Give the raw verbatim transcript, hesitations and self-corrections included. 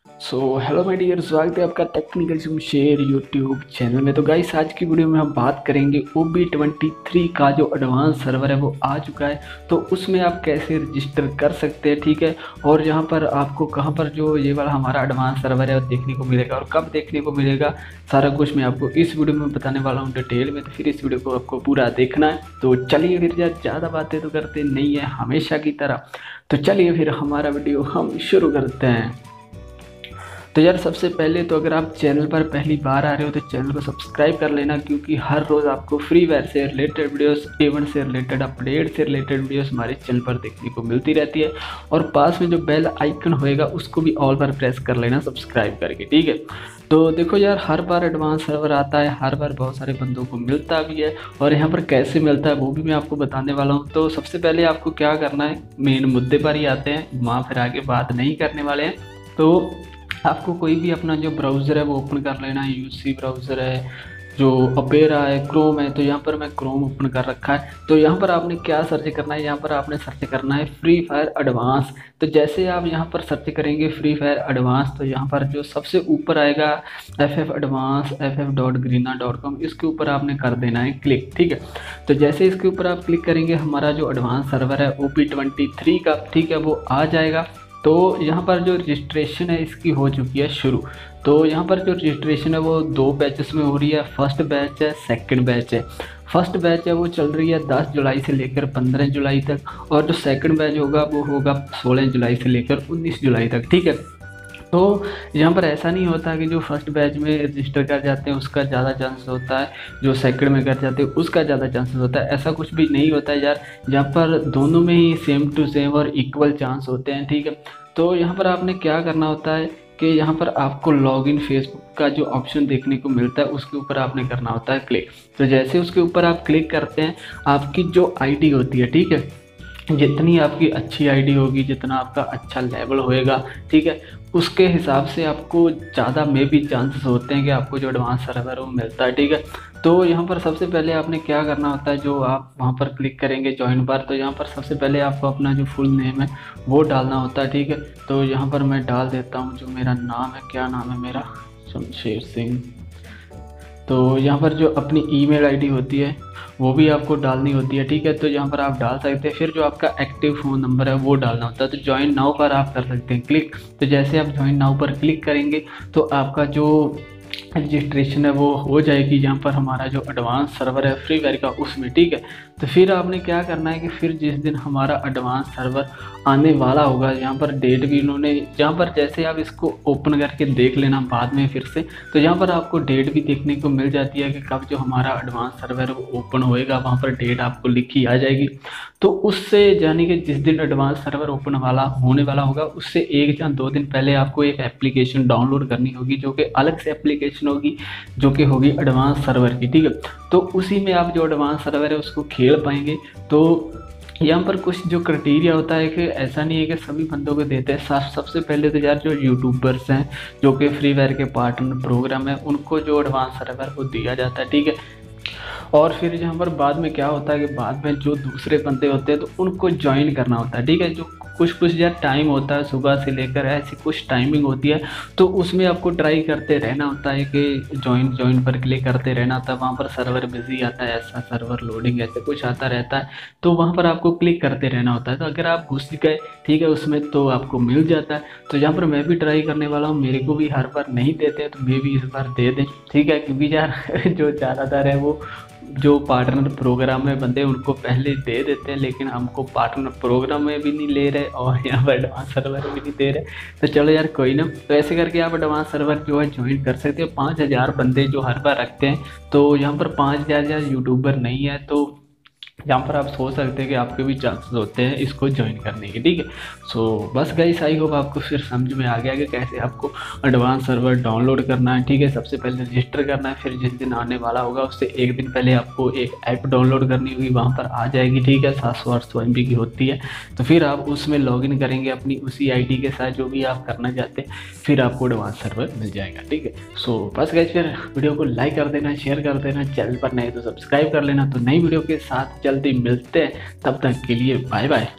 So hello my dear, स्वागत है आपका टेक्निकल शेयर यूट्यूब चैनल में। तो गाइस, आज की वीडियो में हम बात करेंगे ओ बी ट्वेंटी थ्री का जो एडवांस सर्वर है वो आ चुका है। तो उसमें आप कैसे रजिस्टर कर सकते हैं, ठीक है। और यहाँ पर आपको कहाँ पर जो ये वाला हमारा एडवांस सर्वर है वो देखने को मिलेगा और कब देखने को मिलेगा, सारा कुछ मैं आपको इस वीडियो में बताने वाला हूँ डिटेल में। तो फिर इस वीडियो को आपको पूरा देखना है। तो चलिए फिर, ज़्यादा बातें तो करते नहीं है हमेशा की तरह, तो चलिए फिर हमारा वीडियो हम शुरू करते हैं। तो यार, सबसे पहले तो अगर आप चैनल पर पहली बार आ रहे हो तो चैनल को सब्सक्राइब कर लेना, क्योंकि हर रोज़ आपको फ्री फायर से रिलेटेड वीडियोस, इवेंट से रिलेटेड, अपडेट से रिलेटेड वीडियोस हमारे चैनल पर देखने को मिलती रहती है। और पास में जो बेल आइकन होएगा उसको भी ऑल पर प्रेस कर लेना सब्सक्राइब करके, ठीक है। तो देखो यार, हर बार एडवांस सर्वर आता है, हर बार बहुत सारे बंदों को मिलता भी है, और यहाँ पर कैसे मिलता है वो भी मैं आपको बताने वाला हूँ। तो सबसे पहले आपको क्या करना है, मेन मुद्दे पर ही आते हैं, वहाँ फिर आगे बात नहीं करने वाले हैं। तो आपको कोई भी अपना जो ब्राउज़र है वो ओपन कर लेना है। यूसी ब्राउज़र है, जो अपेरा है, क्रोम है। तो यहाँ पर मैं क्रोम ओपन कर रखा है। तो यहाँ पर आपने क्या सर्च करना है, यहाँ पर आपने सर्च करना है फ्री फायर एडवांस। तो जैसे आप यहाँ पर सर्च करेंगे फ्री फायर एडवांस, तो यहाँ पर जो सबसे ऊपर आएगा F F advance F F dot Garena dot com, इसके ऊपर आपने कर देना है क्लिक, ठीक है। तो जैसे इसके ऊपर आप क्लिक करेंगे, हमारा जो एडवांस सर्वर है ओ पी ट्वेंटी थ्री का, ठीक है, वो आ जाएगा। तो यहाँ पर जो रजिस्ट्रेशन है इसकी हो चुकी है शुरू। तो यहाँ पर जो रजिस्ट्रेशन है वो दो बैचेस में हो रही है। फर्स्ट बैच है, सेकंड बैच है। फर्स्ट बैच है वो चल रही है दस जुलाई से लेकर पंद्रह जुलाई तक, और जो सेकंड बैच होगा वो होगा सोलह जुलाई से लेकर उन्नीस जुलाई तक, ठीक है। तो यहाँ पर ऐसा नहीं होता कि जो फर्स्ट बैच में रजिस्टर कर जाते हैं उसका ज़्यादा चांस होता है, जो सेकंड में कर जाते हैं उसका ज़्यादा चांसेस होता है। ऐसा कुछ भी नहीं होता है यार, यहाँ पर दोनों में ही सेम टू सेम और इक्वल चांस होते हैं, ठीक है। तो यहाँ पर आपने क्या करना होता है कि यहाँ पर आपको लॉगिन फेसबुक का जो ऑप्शन देखने को मिलता है उसके ऊपर आपने करना होता है क्लिक। तो जैसे उसके ऊपर आप क्लिक करते हैं, आपकी जो आईडी होती है, ठीक है, जितनी आपकी अच्छी आईडी होगी, जितना आपका अच्छा लेवल होएगा, ठीक है, उसके हिसाब से आपको ज़्यादा में भी चांसेस होते हैं कि आपको जो एडवांस सर्वर है वो मिलता है, ठीक है। तो यहाँ पर सबसे पहले आपने क्या करना होता है, जो आप वहाँ पर क्लिक करेंगे ज्वाइन पर, तो यहाँ पर सबसे पहले आपको अपना जो फुल नेम है वो डालना होता है, ठीक है। तो यहाँ पर मैं डाल देता हूँ जो मेरा नाम है, क्या नाम है मेरा, शमशेर सिंह। तो यहाँ पर जो अपनी ईमेल आईडी होती है वो भी आपको डालनी होती है, ठीक है। तो यहाँ पर आप डाल सकते हैं। फिर जो आपका एक्टिव फ़ोन नंबर है वो डालना होता है। तो ज्वाइन नाउ पर आप कर सकते हैं क्लिक। तो जैसे आप ज्वाइन नाउ पर क्लिक करेंगे तो आपका जो रजिस्ट्रेशन है वो हो जाएगी जहाँ पर हमारा जो एडवांस सर्वर है फ्री फायर का उसमें, ठीक है। तो फिर आपने क्या करना है कि फिर जिस दिन हमारा एडवांस सर्वर आने वाला होगा, यहाँ पर डेट भी इन्होंने, जहाँ पर जैसे आप इसको ओपन करके देख लेना बाद में फिर से, तो यहाँ पर आपको डेट भी देखने को मिल जाती है कि कब जो हमारा एडवांस सर्वर वो ओपन होएगा, वहाँ पर डेट आपको लिखी आ जाएगी। तो उससे यानी कि जिस दिन एडवांस सर्वर ओपन वाला होने वाला होगा उससे एक या दो दिन पहले आपको एक एप्लीकेशन डाउनलोड करनी होगी, जो कि अलग से एप्लीकेशन होगी, जो कि होगी एडवांस सर्वर की, ठीक है। तो उसी में आप जो एडवांस सर्वर है उसको खेल पाएंगे। तो यहाँ पर कुछ जो क्राइटेरिया होता है कि ऐसा नहीं है कि सभी बंदों को देते हैं। सबसे पहले तो यार जो यूट्यूबर्स हैं, जो कि फ्री फायर के पार्टनर प्रोग्राम है, उनको जो एडवांस सर्वर वो दिया जाता है, ठीक है। और फिर यहाँ पर बाद में क्या होता है कि बाद में जो दूसरे बंदे होते हैं तो उनको ज्वाइन करना होता है, ठीक है। जो कुछ कुछ यार टाइम होता है, सुबह से लेकर ऐसी कुछ टाइमिंग होती है, तो उसमें आपको ट्राई करते रहना होता है कि ज्वाइन ज्वाइन पर क्लिक करते रहना होता है। वहाँ पर सर्वर बिजी आता है, ऐसा सर्वर लोडिंग ऐसे कुछ आता रहता है, तो वहाँ पर आपको क्लिक करते रहना होता है। तो अगर आप घुस गए, ठीक है, उसमें तो आपको मिल जाता है। तो यहाँ पर मैं भी ट्राई करने वाला हूँ, मेरे को भी हर बार नहीं देते हैं, तो मैं भी इस बार दे दें, ठीक है। क्योंकि यार जो ज़्यादातर है वो जो पार्टनर प्रोग्राम में बंदे उनको पहले दे देते हैं, लेकिन हमको पार्टनर प्रोग्राम में भी नहीं ले रहे और यहाँ पर एडवांस सर्वर भी नहीं दे रहे। तो चलो यार कोई ना, तो ऐसे करके आप एडवांस सर्वर जो है ज्वाइन कर सकते हो। पाँच हज़ार बंदे जो हर बार रखते हैं, तो यहाँ पर पाँच हज़ार यूट्यूबर नहीं है, तो यहाँ पर आप सोच सकते हैं कि आपके भी चांसेस होते हैं इसको ज्वाइन करने के, ठीक है। सो बस गाइस, आई होप आपको फिर समझ में आ गया कि कैसे आपको एडवांस सर्वर डाउनलोड करना है, ठीक है। सबसे पहले रजिस्टर करना है, फिर जिस दिन आने वाला होगा उससे एक दिन पहले आपको एक ऐप डाउनलोड करनी होगी, वहाँ पर आ जाएगी, ठीक है। सात सौ आठ सौ एम बी की होती है। तो फिर आप उसमें लॉगिन करेंगे अपनी उसी आई डी के साथ जो भी आप करना चाहते हैं, फिर आपको एडवांस सर्वर मिल जाएगा, ठीक है। सो बस गाइस, फिर वीडियो को लाइक कर देना, शेयर कर देना, चैनल पर नए तो सब्सक्राइब कर लेना। तो नई वीडियो के साथ जल्दी मिलते हैं, तब तक के लिए बाय बाय।